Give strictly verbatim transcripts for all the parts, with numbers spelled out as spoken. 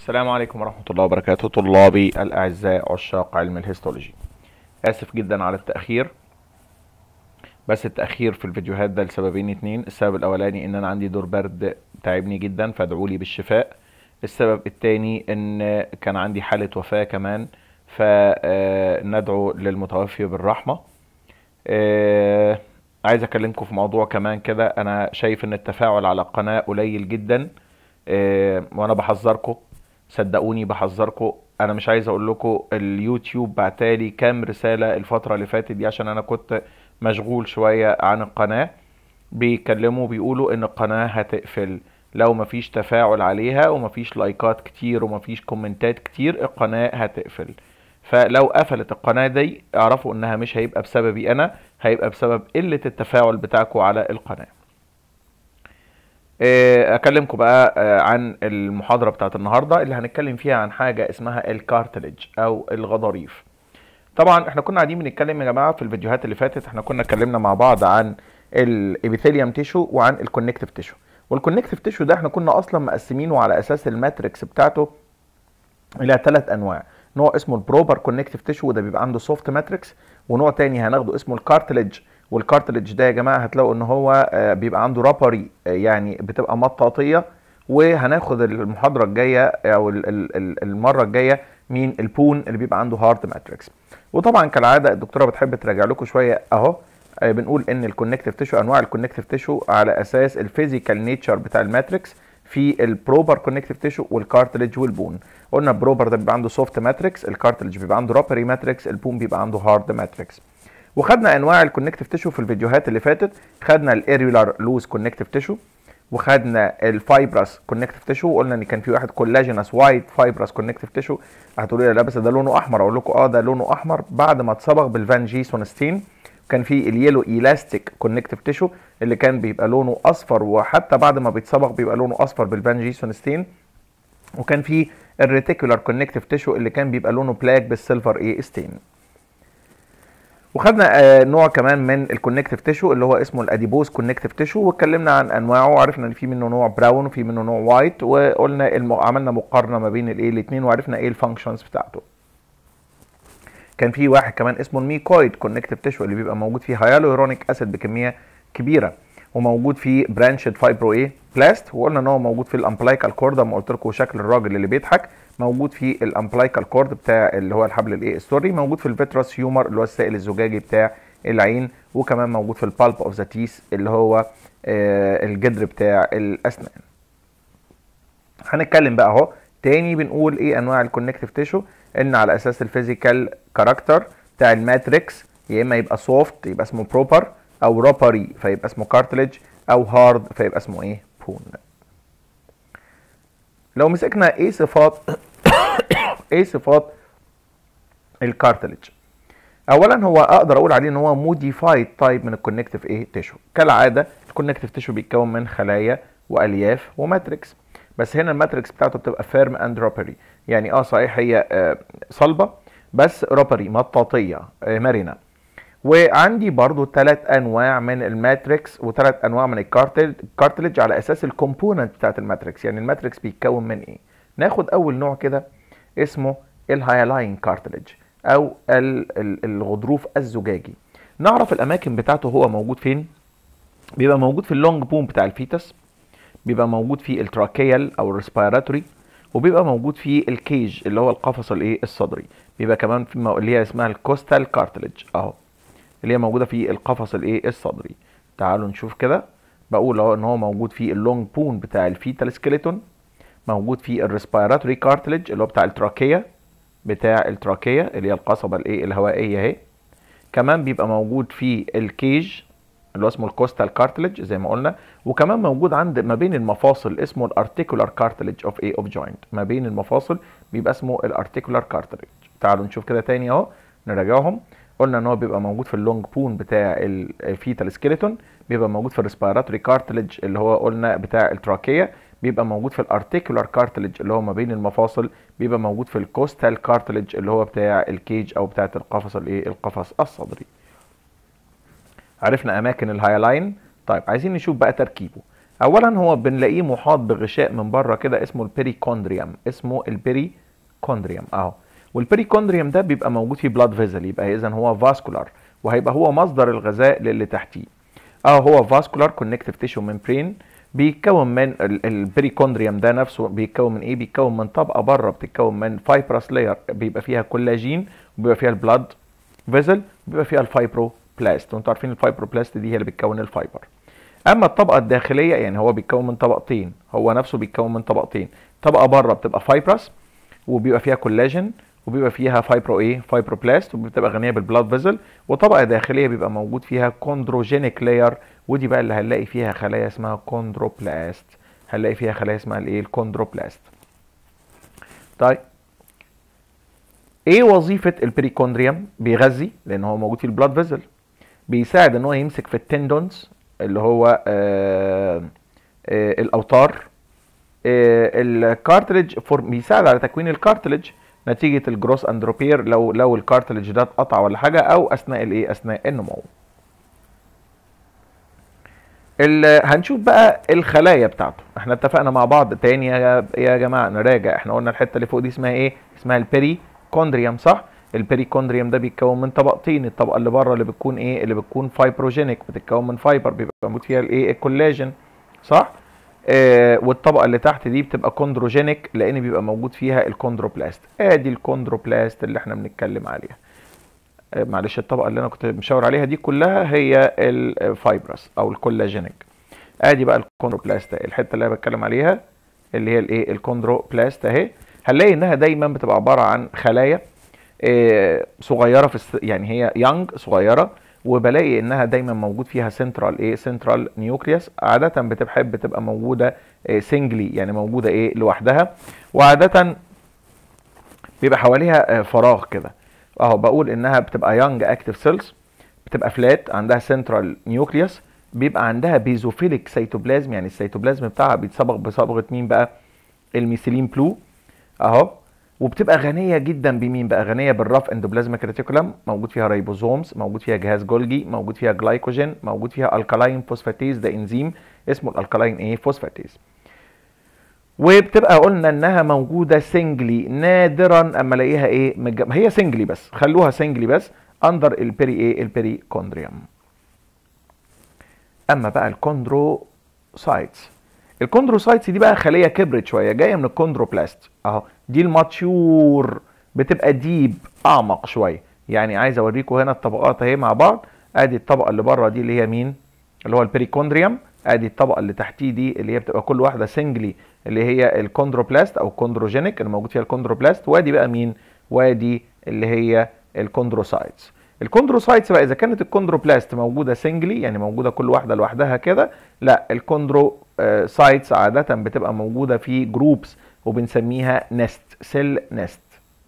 السلام عليكم ورحمة الله وبركاته. طلابي الأعزاء عشاق علم الهيستولوجي، آسف جدا على التأخير، بس التأخير في الفيديوهات ده لسببين اتنين. السبب الأولاني إن أنا عندي دور برد تعبني جدا فادعولي بالشفاء. السبب التاني إن كان عندي حالة وفاة كمان، فندعو للمتوفي بالرحمة. آه، عايز أكلمكم في موضوع كمان كده. أنا شايف إن التفاعل على القناة قليل جدا، آه، وأنا بحذركم، صدقوني بحذركم. انا مش عايز اقول لكم اليوتيوب بعتالي كام رسالة الفترة اللي فاتت دي عشان انا كنت مشغول شوية عن القناة. بيكلموا بيقولوا ان القناة هتقفل لو مفيش تفاعل عليها ومفيش لايكات كتير ومفيش كومنتات كتير، القناة هتقفل. فلو قفلت القناة دي اعرفوا انها مش هيبقى بسببي انا، هيبقى بسبب قلة التفاعل بتاعكم على القناة. اكلمكم بقى عن المحاضرة بتاعت النهاردة اللي هنتكلم فيها عن حاجة اسمها الكارتليج او الغضاريف. طبعا احنا كنا قاعدين بنتكلم يا جماعة في الفيديوهات اللي فاتت، احنا كنا اتكلمنا مع بعض عن الابيثيليوم تيشو وعن الكونكتيف تيشو. والكونكتيف تيشو ده احنا كنا اصلا مقسمينه على اساس الماتريكس بتاعته الى ثلاث انواع. نوع اسمه البروبر كونكتيف تيشو وده بيبقى عنده سوفت ماتريكس، ونوع تاني هناخده اسمه الكارتليج، والكارتليج ده يا جماعه هتلاقوا ان هو بيبقى عنده رابري، يعني بتبقى مطاطيه. وهناخد المحاضره الجايه او المره الجايه مين البون اللي بيبقى عنده هارد ماتريكس. وطبعا كالعاده الدكتوره بتحب تراجع لكم شويه اهو. بنقول ان الكونكتيف تيشو، انواع الكونكتيف تيشو على اساس الفيزيكال نيتشر بتاع الماتريكس في البروبر كونكتيف تيشو والكارتليج والبون. قلنا البروبر ده بيبقى عنده سوفت ماتريكس، الكارتليج بيبقى عنده رابري ماتريكس، البون بيبقى عنده هارد ماتريكس. وخدنا انواع الكونكتيف تيشو في الفيديوهات اللي فاتت. خدنا الاريولار لوز كونكتيف تيشو، وخدنا الفايبرس كونكتيف تيشو، وقلنا ان كان في واحد كولاجينس وايت فايبرس كونكتيف تيشو. هتقولوا لي لا بس ده لونه احمر، اقول لكم اه ده لونه احمر بعد ما اتصبغ بالفان جيسونستين. كان في اليلو ايلاستيك كونكتيف تيشو اللي كان بيبقى لونه اصفر، وحتى بعد ما بيتصبغ بيبقى لونه اصفر بالفان جيسونستين. وكان في الريتيكولار كونكتيف تيشو اللي كان بيبقى لونه بلاك بالسيلفر اي ستين. وخدنا آه نوع كمان من الكونكتيف تيشو اللي هو اسمه الاديبوز كونكتيف تيشو، واتكلمنا عن انواعه وعرفنا ان في منه نوع براون وفي منه نوع وايت، وقلنا الم... عملنا مقارنه ما بين الايه الاثنين وعرفنا ايه الفانكشنز بتاعته. كان في واحد كمان اسمه الميكويد كونكتيف تيشو اللي بيبقى موجود فيه هيالورونيك اسيد بكميه كبيره، وموجود فيه برانشد فايبرو ايه بلاست، وقلنا ان هو موجود في الامبلايكال كورد. اما قلت لكم شكل الراجل اللي بيضحك موجود في الامبلايكال كورد بتاع اللي هو الحبل الايه السوري، موجود في الفيترس هيومر اللي هو السائل الزجاجي بتاع العين، وكمان موجود في البالب اوف ذا تيس اللي هو آه الجدر بتاع الاسنان. هنتكلم بقى اهو تاني بنقول ايه انواع الكونكتيف تيشو، ان على اساس الفيزيكال كاركتر بتاع الماتريكس يا اما يبقى سوفت يبقى اسمه بروبر، او رابري فيبقى اسمه كارتليج، او هارد فيبقى اسمه ايه بون. لو مسكنا ايه صفات ايه صفات الكارتليج، اولا هو اقدر اقول عليه ان هو موديفايد تايب من الكونكتيف ايه تيشو. كالعاده الكونكتيف تيشو بيتكون من خلايا والياف وماتريكس، بس هنا الماتريكس بتاعته بتبقى فيرم اند رابري، يعني اه صحيح هي آه صلبه بس رابري مطاطيه آه مرنه. وعندي برضو ثلاث انواع من الماتريكس وثلاث انواع من الكارتليج على اساس الكومبوننت بتاعت الماتريكس، يعني الماتريكس بيتكون من ايه. ناخد اول نوع كده اسمه الهايلاين كارتليج او الغضروف الزجاجي. نعرف الاماكن بتاعته هو موجود فين. بيبقى موجود في اللونج بوم بتاع الفيتس، بيبقى موجود في التراكيال او الريسبيراتوري، وبيبقى موجود في الكيج اللي هو القفص الايه الصدري. بيبقى كمان في اللي هي اسمها الكوستال كارتليج اهو اللي هي موجوده في القفص الايه الصدري. تعالوا نشوف كده. بقول اهو ان هو موجود في اللونج بون بتاع الفيتال سكيلتون، موجود في الريسبيراتوري كارتليج اللي هو بتاع التراكيه بتاع التراكيه اللي هي القصبه الايه الهوائيه اهي. كمان بيبقى موجود في الكيج اللي هو اسمه الكوستال كارتليج زي ما قلنا، وكمان موجود عند ما بين المفاصل اسمه الارتيكولار كارتليج اوف ايه اوف جوينت. ما بين المفاصل بيبقى اسمه الارتيكولار كارتليج. تعالوا نشوف كده تاني اهو نراجعهم. قلنا ان هو بيبقى موجود في اللونج بون بتاع الفيتال سكيلتون، بيبقى موجود في الريسبيراتوري كارتليج اللي هو قلنا بتاع التراكيه، بيبقى موجود في الارتيكولار كارتليج اللي هو ما بين المفاصل، بيبقى موجود في الكوستال كارتليج اللي هو بتاع الكيج او بتاعه القفص الايه القفص الصدري. عرفنا اماكن الهايلاين. طيب عايزين نشوف بقى تركيبه. اولا هو بنلاقيه محاط بغشاء من بره كده اسمه البيريكوندريوم، اسمه البيريكوندريوم اهو. والبيريكوندريوم ده بيبقى موجود فيه بلاد فيزل، يبقى اذا هو فاسكولار، وهيبقى هو مصدر الغذاء للي تحتيه. اه هو فاسكولار كونكتيف تيشو ممبرين، بيتكون من البيريكوندريوم ده نفسه بيتكون من ايه؟ بيتكون من طبقه بره بتتكون من فايبرس لاير بيبقى فيها كولاجين، وبيبقى فيها البلاد فيزل، بيبقى فيها الفايبروبلاست، وانتوا عارفين الفايبروبلاست دي هي اللي بتكون الفايبر. اما الطبقه الداخليه يعني هو بيتكون من طبقتين، هو نفسه بيتكون من طبقتين، طبقه بره بتبقى فايبرس وبيبقى فيها كولاجين وبيبقى فيها فايبرو ايه فايبروبلاست وبتبقى غنيه بالبلاد فيزل، وطبقه داخليه بيبقى موجود فيها كوندروجينيك لاير، ودي بقى اللي هنلاقي فيها خلايا اسمها كوندروبلاست، هنلاقي فيها خلايا اسمها الايه الكوندروبلاست. طيب ايه وظيفه البريكوندريوم؟ بيغذي لان هو موجود في البلاد فيزل، بيساعد ان هو يمسك في التندونز اللي هو آآ آآ الاوتار، الكارتلج بيساعد على تكوين الكارتلج نتيجه الجروس اند ريبير، لو لو الكارتلج ده اتقطع ولا حاجه، او اثناء الايه اثناء النمو. هنشوف بقى الخلايا بتاعته. احنا اتفقنا مع بعض تاني يا يا جماعه نراجع، احنا قلنا الحته اللي فوق دي اسمها ايه؟ اسمها البيريكوندريوم صح؟ البيريكوندريوم ده بيتكون من طبقتين، الطبقه اللي بره اللي بتكون ايه؟ اللي بتكون فايبروجينيك، بتتكون من فايبر بيبقى موجود فيها الايه؟ الكولاجين صح؟ آه والطبقه اللي تحت دي بتبقى كوندروجينيك لان بيبقى موجود فيها الكوندروبلاست. ادي الكوندروبلاست اللي احنا بنتكلم عليها. آه معلش الطبقه اللي انا كنت مشاور عليها دي كلها هي الفايبرس او الكولاجينيك. ادي بقى الكوندروبلاست، الحته اللي انا بتكلم عليها اللي هي الايه؟ الكوندروبلاست اهي. هنلاقي انها دايما بتبقى عباره عن خلايا آه صغيره في الس... يعني هي يانج صغيره، وبلاقي انها دايما موجود فيها سنترال ايه؟ سنترال نيوكليوس، عاده بتحب تبقى موجوده إيه؟ سنجلي، يعني موجوده ايه؟ لوحدها، وعاده بيبقى حواليها فراغ كده اهو. بقول انها بتبقى يانج اكتيف سيلز، بتبقى فلات، عندها سنترال نيوكليوس، بيبقى عندها بيزوفيليك سيتوبلازم، يعني السيتوبلازم بتاعها بيتصبغ بصبغه مين بقى؟ الميثيلين بلو اهو. وبتبقى غنيه جدا بمين بقى؟ غنيه بالرف اندوبلازميك ريتيكولم، موجود فيها ريبوزومز، موجود فيها جهاز جولجي، موجود فيها جلايكوجين، موجود فيها الكالاين فوسفاتيز، ده انزيم اسمه الالكالاين ايه؟ فوسفاتيز. وبتبقى قلنا انها موجوده سنجلي، نادرا اما الاقيها ايه؟ مجم... هي سنجلي بس، خلوها سنجلي بس اندر البيري ايه؟ البيريكوندريوم. اما بقى الكوندروسايتس، الكوندروسايتس دي بقى خليه كبرت شويه جايه من الكوندروبلاست اهو. دي الماتيور بتبقى ديب اعمق شويه، يعني عايز اوريكم هنا الطبقات اهي مع بعض. ادي الطبقه اللي بره دي اللي هي مين؟ اللي هو البريكوندريوم. ادي الطبقه اللي تحتيه دي اللي هي بتبقى كل واحده سنجلي اللي هي الكوندروبلاست او كوندروجينيك اللي موجود فيها الكوندروبلاست. وادي بقى مين؟ وادي اللي هي الكوندروسايتس. الكوندروسايتس بقى اذا كانت الكوندروبلاست موجوده سنجلي يعني موجوده كل واحده لوحدها كده، لا الكوندروسايتس عاده بتبقى موجوده في جروبس وبنسميها نست، سيل نست.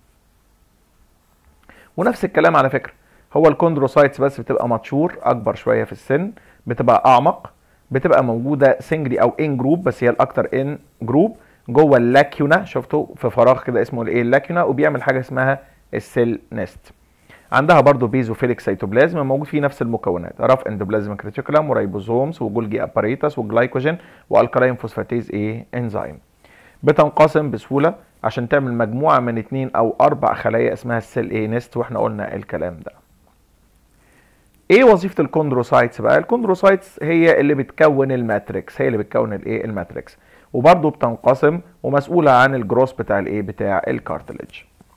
ونفس الكلام على فكره، هو الكوندروسايتس بس بتبقى ماتشور اكبر شويه في السن، بتبقى اعمق، بتبقى موجوده سنجلي او ان جروب، بس هي الاكتر ان جروب جوه اللاكيونا. شفتوا في فراغ كده اسمه الايه؟ اللاكيونا، وبيعمل حاجه اسمها السيل نست. عندها برضو بيزوفيليك سيتوبلازم موجود فيه نفس المكونات، رف اندوبلازميك ريتيكولم وريبوزومز وجولجي اباريتس وجلايكوجين والكالاين فوسفاتيز ايه؟ انزيم. بتنقسم بسهوله عشان تعمل مجموعه من اتنين او اربع خلايا اسمها السيل ايه؟ نست، واحنا قلنا الكلام ده. ايه وظيفه الكوندروسايتس بقى؟ الكوندروسايتس هي اللي بتكون الماتريكس، هي اللي بتكون الايه؟ الماتريكس، وبرضو بتنقسم ومسؤوله عن الجروس بتاع الايه؟ بتاع الكارتليج.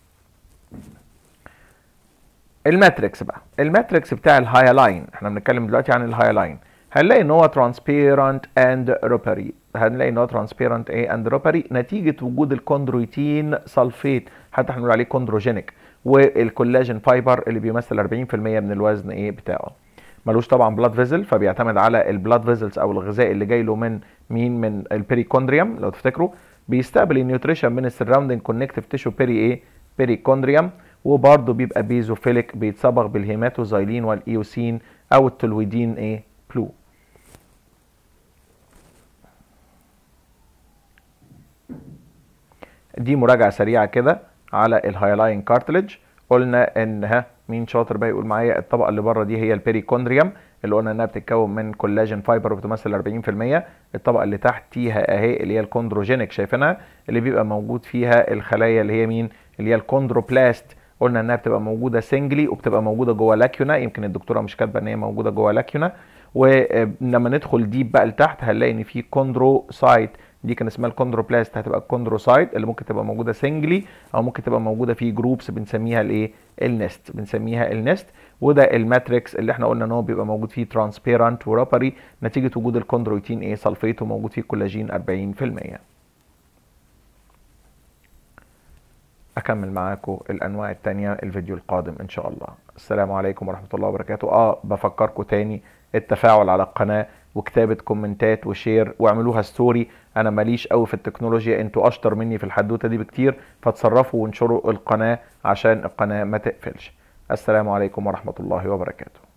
الماتريكس بقى، الماتريكس بتاع الهايلاين، احنا بنتكلم دلوقتي عن الهايلاين. هنلاقي ان هو ترانسبيرنت اند روبري، هنلاقي ان هو ترانسبيرنت ايه؟ اند روبري نتيجه وجود الكوندرويتين سلفيت، حتى احنا بنقول عليه كوندروجينيك، والكولاجين فايبر اللي بيمثل أربعين في المية من الوزن ايه؟ بتاعه. ملوش طبعا بلاد فيزل، فبيعتمد على البلاد فيزلز او الغذاء اللي جاي له من مين؟ من البيريكوندريوم لو تفتكروا. بيستقبل النيوتريشن من السراوندنج كونكتيف تيشو بيري ايه؟ بيريكوندريوم. وبرضه بيبقى بيزوفيليك، بيتصبغ بالهيماتوزايلين والايوسين او التولويدين ايه؟ بلو. دي مراجعه سريعه كده على الهايلاين كارتليج. قلنا انها مين شاطر بقى يقول معايا؟ الطبقه اللي بره دي هي البيريكوندريوم اللي قلنا انها بتتكون من كولاجين فايبر وبتمثل أربعين في المية. الطبقه اللي تحتيها اهي اللي هي الكوندروجينيك، شايفينها؟ اللي بيبقى موجود فيها الخلايا اللي هي مين؟ اللي هي الكوندروبلاست. قلنا انها بتبقى موجوده سنجلي وبتبقى موجوده جوه لاكيونا، يمكن الدكتوره مش كاتبه ان هي موجوده جوه لاكيونا. ولما ندخل ديب بقى لتحت هنلاقي ان في كوندروسايت، دي كان اسمها الكوندروبلاست، هتبقى الكوندروسايت اللي ممكن تبقى موجوده سنجلي او ممكن تبقى موجوده في جروبس بنسميها الايه؟ النست، بنسميها النست. وده الماتريكس اللي احنا قلنا ان هو بيبقى موجود فيه ترانسبيرنت ورابري نتيجه وجود الكوندرويتين ايه سلفيت، وموجود فيه كولاجين أربعين في المية. اكمل معاكم الانواع التانية الفيديو القادم ان شاء الله. السلام عليكم ورحمة الله وبركاته. اه بفكركم تاني التفاعل على القناة وكتابة كومنتات وشير واعملوها ستوري. انا ماليش قوي في التكنولوجيا، انتوا اشطر مني في الحدوتة دي بكتير، فتصرفوا وانشروا القناة عشان القناة ما تقفلش. السلام عليكم ورحمة الله وبركاته.